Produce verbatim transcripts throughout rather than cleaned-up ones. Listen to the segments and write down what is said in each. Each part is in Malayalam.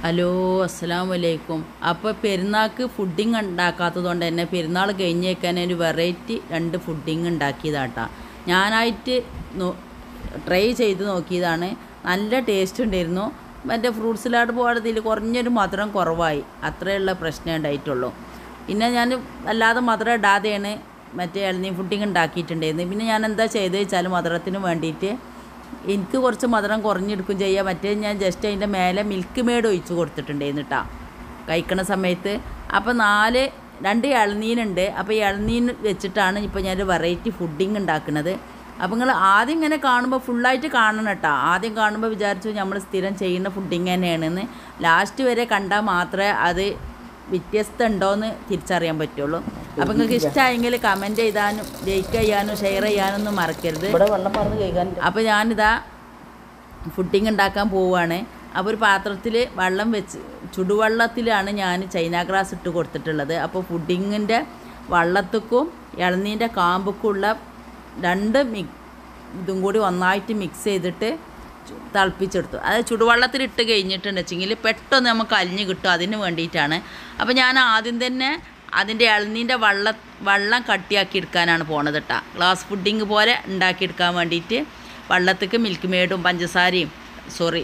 ഹലോ, അസ്സലാമു അലൈക്കും. അപ്പോൾ പെരുന്നാൾക്ക് ഫുഡിങ് ഉണ്ടാക്കാത്തതുകൊണ്ട് തന്നെ പെരുന്നാൾ കഴിഞ്ഞേക്കാൻ ഒരു വെറൈറ്റി രണ്ട് ഫുഡിങ് ഉണ്ടാക്കിയതാട്ടാ. ഞാനായിട്ട് ട്രൈ ചെയ്ത് നോക്കിയതാണ്. നല്ല ടേസ്റ്റ് ഉണ്ടായിരുന്നു. മറ്റേ ഫ്രൂട്ട് സലാഡ് പോലതിൽ കുറഞ്ഞൊരു മധുരം കുറവായി, അത്രയുള്ള പ്രശ്നമേ ഉണ്ടായിട്ടുള്ളൂ. പിന്നെ ഞാൻ അല്ലാതെ മധുരം ഇടാതെയാണ് മറ്റേ ഇളനീ ഫുഡിങ് ഉണ്ടാക്കിയിട്ടുണ്ടായിരുന്നു. പിന്നെ ഞാൻ എന്താ ചെയ്തത് വെച്ചാൽ മധുരത്തിന് വേണ്ടിയിട്ട് എനിക്ക് കുറച്ച് മധുരം കുറഞ്ഞെടുക്കും ചെയ്യുക. മറ്റേ ഞാൻ ജസ്റ്റ് അതിൻ്റെ മേലെ മിൽക്ക് മെയ്ഡ് ഒഴിച്ച് കൊടുത്തിട്ടുണ്ടായിരുന്നു കേട്ടോ കഴിക്കണ സമയത്ത്. അപ്പോൾ നാല് രണ്ട് ഇളനീനുണ്ട്. അപ്പോൾ ഇളനീൻ വെച്ചിട്ടാണ് ഇപ്പോൾ ഞാനൊരു വെറൈറ്റി ഫുഡിങ് ഉണ്ടാക്കുന്നത്. അപ്പോൾ നിങ്ങൾ ആദ്യം ഇങ്ങനെ കാണുമ്പോൾ ഫുള്ളായിട്ട് കാണണം കേട്ടോ. ആദ്യം കാണുമ്പോൾ വിചാരിച്ചു നമ്മൾ സ്ഥിരം ചെയ്യുന്ന ഫുഡിങ് തന്നെയാണെന്ന്. ലാസ്റ്റ് വരെ കണ്ടാൽ മാത്രമേ അത് വ്യത്യസ്തം ഉണ്ടോയെന്ന് തിരിച്ചറിയാൻ പറ്റുള്ളൂ. അപ്പോൾ നിങ്ങൾക്ക് ഇഷ്ടമായെങ്കിൽ കമൻറ്റ് ചെയ്താനും ലൈക്ക് ചെയ്യാനും ഷെയർ ചെയ്യാനൊന്നും മറക്കരുത്. വെള്ളം പറഞ്ഞ് കഴിക്കാൻ. അപ്പോൾ ഞാനിതാ ഫുഡിങ് ഉണ്ടാക്കാൻ പോവുകയാണ്. അപ്പോൾ ഒരു പാത്രത്തിൽ വെള്ളം വെച്ച് ചുടുവെള്ളത്തിലാണ് ഞാൻ ചൈന ഗ്രാസ് ഇട്ട് കൊടുത്തിട്ടുള്ളത്. അപ്പോൾ ഫുഡിങ്ങിൻ്റെ വെള്ളത്തേക്കും ഇളനീൻ്റെ കാമ്പുക്കുള്ള രണ്ട് മിക് ഇതും കൂടി ഒന്നായിട്ട് മിക്സ് ചെയ്തിട്ട് തിളപ്പിച്ചെടുത്തു. അത് ചുടുവെള്ളത്തിലിട്ട് കഴിഞ്ഞിട്ടുണ്ടെന്ന് വെച്ചെങ്കിൽ പെട്ടെന്ന് നമുക്ക് അലിഞ്ഞ് കിട്ടും. അതിന് വേണ്ടിയിട്ടാണ്. അപ്പോൾ ഞാൻ ആദ്യം തന്നെ അതിൻ്റെ ഇളനീൻ്റെ വെള്ളം വെള്ളം കട്ടിയാക്കി എടുക്കാനാണ് പോണത് കേട്ടോ. ഗ്ലാസ് ഫുഡിങ് പോലെ ഉണ്ടാക്കിയെടുക്കാൻ വേണ്ടിയിട്ട് വെള്ളത്തേക്ക് മിൽക്ക് മെയ്ഡും പഞ്ചസാരയും സോറി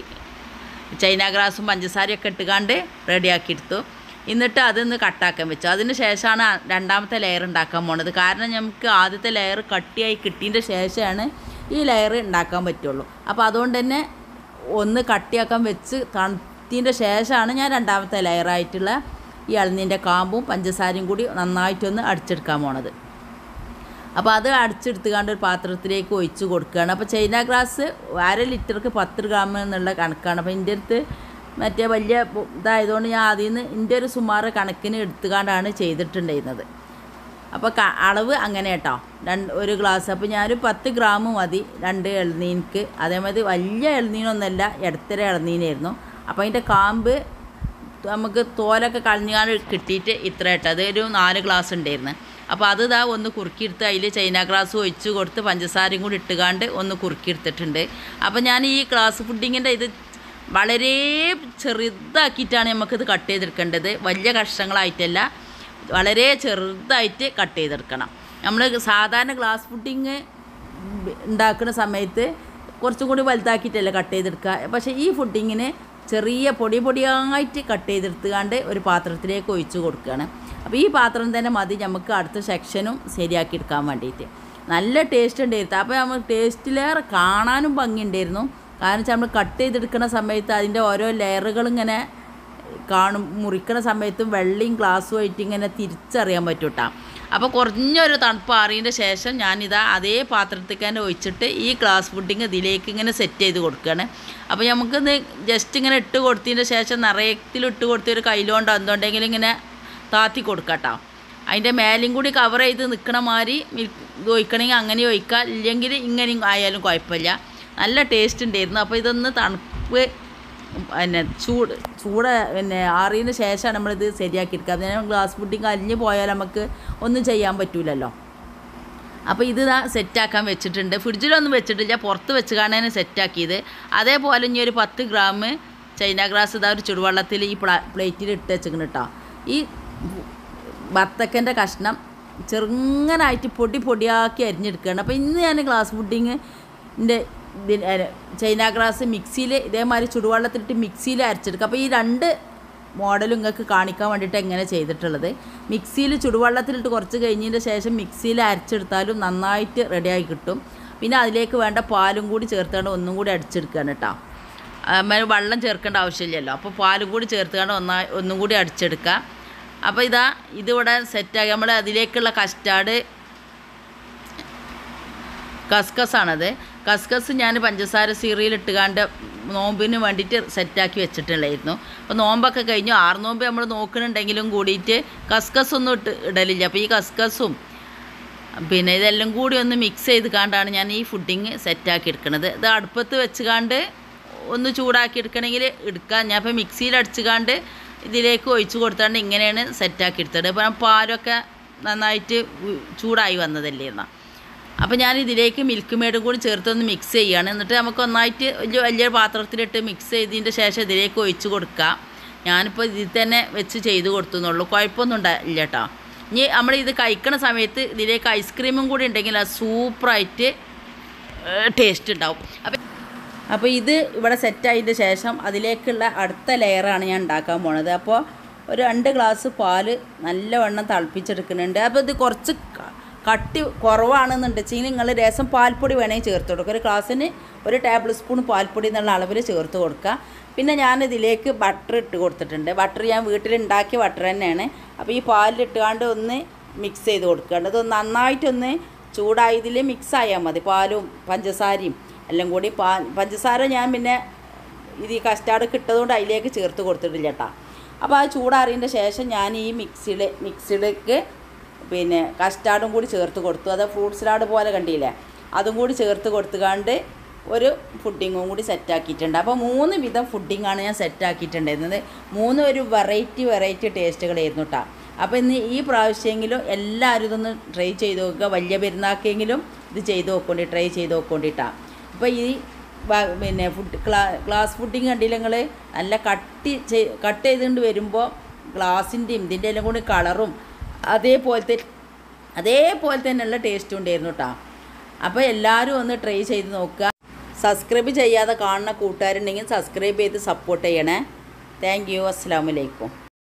ചൈന ഗ്രാസും പഞ്ചസാരയൊക്കെ ഇട്ടുകാണ്ട് റെഡിയാക്കി എടുത്തു. എന്നിട്ട് അതൊന്ന് കട്ടാക്കാൻ വെച്ചു. അതിന് ശേഷമാണ് രണ്ടാമത്തെ ലെയർ ഉണ്ടാക്കാൻ പോണത്. കാരണം നമുക്ക് ആദ്യത്തെ ലെയർ കട്ടിയായി കിട്ടിയതിൻ്റെ ശേഷമാണ് ഈ ലെയർ ഉണ്ടാക്കാൻ പറ്റുള്ളൂ. അപ്പോൾ അതുകൊണ്ട് തന്നെ ഒന്ന് കട്ടിയാക്കാൻ വെച്ച് തണുത്തതിൻ്റെ ശേഷമാണ് ഞാൻ രണ്ടാമത്തെ ലെയറായിട്ടുള്ള ഈ ഇളനീൻ്റെ കാമ്പും പഞ്ചസാരയും കൂടി നന്നായിട്ടൊന്ന് അടിച്ചെടുക്കാൻ പോണത്. അപ്പോൾ അത് അടിച്ചെടുത്തുകൊണ്ട് ഒരു പാത്രത്തിലേക്ക് ഒഴിച്ച് കൊടുക്കുകയാണ്. അപ്പോൾ ചൈന ഗ്രാസ് അര ലിറ്റർക്ക് പത്ത് ഗ്രാം എന്നുള്ള കണക്കാണ്. അപ്പോൾ എൻ്റെ അടുത്ത് മറ്റേ വലിയ ഇതായതുകൊണ്ട് ഞാൻ അതിൽ നിന്ന് എൻ്റെ ഒരു സുമാറ് കണക്കിന് എടുത്തുകൊണ്ടാണ് ചെയ്തിട്ടുണ്ടായിരുന്നത്. അപ്പോൾ അളവ് അങ്ങനെ കേട്ടോ, രണ്ട് ഒരു ഗ്ലാസ്. അപ്പോൾ ഞാനൊരു പത്ത് ഗ്രാം മതി രണ്ട് ഇളനീനിക്ക്. അതേമാതിരി വലിയ ഇളനീനൊന്നല്ല, ഇടത്തര ഇളനീനായിരുന്നു. അപ്പോൾ അതിൻ്റെ കാമ്പ് നമുക്ക് തോലൊക്കെ കളഞ്ഞാൽ കിട്ടിയിട്ട് ഇത്ര കേട്ടോ. അതൊരു നാല് ഗ്ലാസ് ഉണ്ടായിരുന്നു. അപ്പോൾ അത് ഇതാ ഒന്ന് കുറുക്കിയെടുത്ത് അതിൽ ചൈന ഗ്രാസ് ഒഴിച്ച് കൊടുത്ത് പഞ്ചസാരയും കൂടി ഇട്ടുകാണ്ട് ഒന്ന് കുറുക്കിയെടുത്തിട്ടുണ്ട്. അപ്പോൾ ഞാൻ ഈ ഗ്ലാസ് ഫുഡിങ്ങിൻ്റെ ഇത് വളരെ ചെറുതാക്കിയിട്ടാണ് നമുക്കിത് കട്ട് ചെയ്തെടുക്കേണ്ടത്. വലിയ കഷ്ണങ്ങളായിട്ടല്ല, വളരെ ചെറുതായിട്ട് കട്ട് ചെയ്തെടുക്കണം. നമ്മൾ സാധാരണ ഗ്ലാസ് ഫുഡിങ് ഉണ്ടാക്കുന്ന സമയത്ത് കുറച്ചും കൂടി വലുതാക്കിയിട്ടല്ല കട്ട് ചെയ്തെടുക്കുക. പക്ഷേ ഈ ഫുഡിങ്ങിന് ചെറിയ പൊടി പൊടിയായിട്ട് കട്ട് ചെയ്തെടുത്തുകൊണ്ട് ഒരു പാത്രത്തിലേക്ക് ഒഴിച്ച് കൊടുക്കുകയാണ്. അപ്പോൾ ഈ പാത്രം തന്നെ മതി നമുക്ക് അടുത്ത സെക്ഷനും ശരിയാക്കി എടുക്കാൻ വേണ്ടിയിട്ട്. നല്ല ടേസ്റ്റ് ഉണ്ടായിരുന്നു. അപ്പോൾ നമ്മൾ ടേസ്റ്റിലേറെ കാണാനും ഭംഗിയുണ്ടായിരുന്നു. കാരണം വെച്ചാൽ നമ്മൾ കട്ട് ചെയ്തെടുക്കുന്ന സമയത്ത് അതിൻ്റെ ഓരോ ലെയറുകളിങ്ങനെ കാണും. മുറിക്കുന്ന സമയത്തും വെള്ളയും ഗ്ലാസ്സും ആയിട്ട് ഇങ്ങനെ തിരിച്ചറിയാൻ പറ്റും കേട്ടോ. അപ്പോൾ കുറഞ്ഞൊരു തണുപ്പ് ആറിയതിൻ്റെ ശേഷം ഞാനിതാ അതേ പാത്രത്തേക്ക് തന്നെ ഒഴിച്ചിട്ട് ഈ ഗ്ലാസ് ഫുഡിങ് ഇതിലേക്ക് ഇങ്ങനെ സെറ്റ് ചെയ്ത് കൊടുക്കുകയാണ്. അപ്പോൾ നമുക്കിത് ജസ്റ്റ് ഇങ്ങനെ ഇട്ട് കൊടുത്തതിൻ്റെ ശേഷം നിറയത്തിലിട്ട് കൊടുത്ത് ഒരു കയ്യിലോണ്ടോ എന്തുകൊണ്ടെങ്കിലും ഇങ്ങനെ താത്തി കൊടുക്കാം കേട്ടോ. അതിൻ്റെ മേലും കൂടി കവർ ചെയ്ത് നിൽക്കണ മാതിരി ഇത് ഒഴിക്കണമെങ്കിൽ അങ്ങനെ ഒഴിക്കുക, ഇല്ലെങ്കിൽ ഇങ്ങനെയും ആയാലും കുഴപ്പമില്ല. നല്ല ടേസ്റ്റ് ഉണ്ടായിരുന്നു. അപ്പോൾ ഇതൊന്ന് തണുപ്പ് പിന്നെ ചൂട് ചൂട് പിന്നെ ആറിയതിന് ശേഷമാണ് നമ്മളിത് ശരിയാക്കി എടുക്കുക. അതിന് ഗ്ലാസ് ഫുഡിങ് അലിഞ്ഞ് പോയാൽ നമുക്ക് ഒന്നും ചെയ്യാൻ പറ്റില്ലല്ലോ. അപ്പോൾ ഇത് ഇതാ സെറ്റാക്കാൻ വെച്ചിട്ടുണ്ട്. ഫ്രിഡ്ജിലൊന്നും വെച്ചിട്ടില്ല, പുറത്ത് വെച്ച് കാണാൻ സെറ്റാക്കിയത്. അതേപോലെ ഇനി ഒരു പത്ത് ഗ്രാം ചൈന ഗ്രാസ് ഇതാ ഒരു ചുടുവെള്ളത്തിൽ ഈ പ്ലാ പ്ലേറ്റിൽ ഇട്ട് വെച്ചിരിക്കണം കേട്ടോ. ഈ ബത്തക്കൻ്റെ കഷ്ണം ചെറുങ്ങനായിട്ട് പൊടി പൊടിയാക്കി അരിഞ്ഞെടുക്കുകയാണ്. അപ്പോൾ ഇന്ന് ഞാൻ ഗ്ലാസ് ഫുഡിങ്ങിൻ്റെ ചൈന ഗ്രാസ് മിക്സിയിൽ ഇതേമാതിരി ചുടുവെള്ളത്തിലിട്ട് മിക്സിയിൽ അരച്ചെടുക്കുക. അപ്പോൾ ഈ രണ്ട് മോഡലും നിങ്ങൾക്ക് കാണിക്കാൻ വേണ്ടിയിട്ട് എങ്ങനെ ചെയ്തിട്ടുള്ളത്. മിക്സിയിൽ ചുടുവെള്ളത്തിലിട്ട് കുറച്ച് കഴിഞ്ഞതിൻ്റെ ശേഷം മിക്സിയിൽ അരച്ചെടുത്താലും നന്നായിട്ട് റെഡിയായി കിട്ടും. പിന്നെ അതിലേക്ക് വേണ്ട പാലും കൂടി ചേർത്തുകൊണ്ട് ഒന്നും കൂടി അടിച്ചെടുക്കുകയാണ് കേട്ടോ. വെള്ളം ചേർക്കേണ്ട ആവശ്യമില്ലല്ലോ. അപ്പോൾ പാലും കൂടി ചേർത്തുകൊണ്ട് ഒന്നായി ഒന്നും കൂടി അടിച്ചെടുക്കുക. അപ്പോൾ ഇതാ ഇതിവിടെ സെറ്റാക്കി നമ്മൾ അതിലേക്കുള്ള കസ്റ്റാർഡ് കസ്കസാണത്. കസ്കസ് ഞാൻ പഞ്ചസാര സീറിയിലിട്ടുകാണ്ട് നോമ്പിന് വേണ്ടിയിട്ട് സെറ്റാക്കി വെച്ചിട്ടുണ്ടായിരുന്നു. അപ്പോൾ നോമ്പൊക്കെ കഴിഞ്ഞു, ആറ് നോമ്പ് നമ്മൾ നോക്കുന്നുണ്ടെങ്കിലും കൂടിയിട്ട് കസ്കസ് ഒന്നും ഇട്ട് ഇടലില്ല. അപ്പോൾ ഈ കസ്കസും പിന്നെ ഇതെല്ലാം കൂടി ഒന്ന് മിക്സ് ചെയ്ത് കാണ്ടാണ് ഞാൻ ഈ ഫുഡിങ് സെറ്റാക്കി എടുക്കുന്നത്. ഇത് അടുപ്പത്ത് വെച്ചുകാണ്ട് ഒന്ന് ചൂടാക്കി എടുക്കണമെങ്കിൽ എടുക്കാം. ഞാൻ ഇപ്പോൾ മിക്സിയിൽ അടിച്ചുകാണ്ട് ഇതിലേക്ക് ഒഴിച്ച് കൊടുത്താണ്ട് ഇങ്ങനെയാണ് സെറ്റാക്കി എടുത്തത്. അപ്പോൾ പാലൊക്കെ നന്നായിട്ട് ചൂടായി വന്നതല്ലേ എന്നാൽ. അപ്പോൾ ഞാൻ ഇതിലേക്ക് മിൽക്ക് മെയ്ഡും കൂടി ചേർത്തൊന്ന് മിക്സ് ചെയ്യുകയാണ്. എന്നിട്ട് നമുക്ക് ഒന്നായിട്ട് വലിയ വലിയൊരു പാത്രത്തിലിട്ട് മിക്സ് ചെയ്തതിൻ്റെ ശേഷം ഇതിലേക്ക് ഒഴിച്ച് കൊടുക്കുക. ഞാനിപ്പോൾ ഇതിൽ തന്നെ വെച്ച് ചെയ്ത് കൊടുത്തുന്നുള്ളൂ, കുഴപ്പമൊന്നും ഉണ്ടായില്ല കേട്ടോ. ഇനി നമ്മൾ ഇത് കഴിക്കണ സമയത്ത് ഇതിലേക്ക് ഐസ്ക്രീമും കൂടി ഉണ്ടെങ്കിൽ അത് സൂപ്പറായിട്ട് ടേസ്റ്റ് ഉണ്ടാവും. അപ്പം അപ്പോൾ ഇത് ഇവിടെ സെറ്റായതിൻ്റെ ശേഷം അതിലേക്കുള്ള അടുത്ത ലെയറാണ് ഞാൻ ഉണ്ടാക്കാൻ പോണത്. അപ്പോൾ ഒരു രണ്ട് ഗ്ലാസ് പാല് നല്ലവണ്ണം തിളപ്പിച്ചെടുക്കുന്നുണ്ട്. അപ്പോൾ ഇത് കുറച്ച് കട്ടി കുറവാണെന്നുണ്ടെങ്കിൽ നിങ്ങൾ രസം പാൽപ്പൊടി വേണമെങ്കിൽ ചേർത്ത് കൊടുക്കുക. ഒരു ഗ്ലാസ്സിന് ഒരു ടേബിൾ സ്പൂൺ പാൽപ്പൊടി എന്നുള്ള അളവിൽ ചേർത്ത് കൊടുക്കുക. പിന്നെ ഞാനിതിലേക്ക് ബട്ടർ ഇട്ട് കൊടുത്തിട്ടുണ്ട്. ബട്ടർ ഞാൻ വീട്ടിലുണ്ടാക്കിയ ബട്ടർ തന്നെയാണ്. അപ്പോൾ ഈ പാലിലിട്ടുകൊണ്ട് ഒന്ന് മിക്സ് ചെയ്ത് കൊടുക്കേണ്ടത്. അത് നന്നായിട്ടൊന്ന് ചൂടായതിൽ മിക്സ് ആയാൽ മതി. പാലും പഞ്ചസാരയും എല്ലാം കൂടി. പാ പഞ്ചസാര ഞാൻ പിന്നെ ഇത് ഈ കസ്റ്റാർഡ് കിട്ടതുകൊണ്ട് അതിലേക്ക് ചേർത്ത് കൊടുത്തിട്ടില്ല കേട്ടോ. അപ്പോൾ ആ ചൂടാറിയതിൻ്റെ ശേഷം ഞാൻ ഈ മിക്സിയിൽ മിക്സിയിലേക്ക് പിന്നെ കസ്റ്റാർഡും കൂടി ചേർത്ത് കൊടുത്തു. അത് ഫ്രൂട്ട് സലാഡ് പോലെ കണ്ടില്ലേ, അതും കൂടി ചേർത്ത് കൊടുത്തുകൊണ്ട് ഒരു ഫുഡിങ്ങും കൂടി സെറ്റാക്കിയിട്ടുണ്ട്. അപ്പോൾ മൂന്ന് വിധം ഫുഡിങ്ങാണ് ഞാൻ സെറ്റാക്കിയിട്ടുണ്ടായിരുന്നത്. മൂന്ന് ഒരു വെറൈറ്റി വെറൈറ്റി ടേസ്റ്റുകളായിരുന്നു കേട്ടോ. അപ്പോൾ ഇന്ന് ഈ പ്രാവശ്യമെങ്കിലും എല്ലാവരും ഇതൊന്ന് ട്രൈ ചെയ്ത് നോക്കുക. വലിയ പെരുന്നാക്കെങ്കിലും ഇത് ചെയ്ത് നോക്കേണ്ടി ട്രൈ ചെയ്ത് നോക്കേണ്ടിട്ടാണ്. ഇപ്പോൾ ഈ പിന്നെ ഫുഡ് ക്ലാ ഗ്ലാസ് ഫുഡിങ് കണ്ടില്ല നിങ്ങൾ, നല്ല കട്ടി കട്ട് ചെയ്തുകൊണ്ട് വരുമ്പോൾ ഗ്ലാസിൻ്റെയും ഇതിൻ്റെ എല്ലാം കൂടി കളറും അതേപോലത്തെ അതേപോലെ തന്നെയുള്ള ടേസ്റ്റും ഉണ്ടായിരുന്നു കേട്ടോ. അപ്പോൾ എല്ലാവരും ഒന്ന് ട്രൈ ചെയ്ത് നോക്കുക. സബ്സ്ക്രൈബ് ചെയ്യാതെ കാണുന്ന കൂട്ടുകാരുണ്ടെങ്കിൽ സബ്സ്ക്രൈബ് ചെയ്ത് സപ്പോർട്ട് ചെയ്യണേ. Thank you. അസ്സലാമു അലൈക്കും.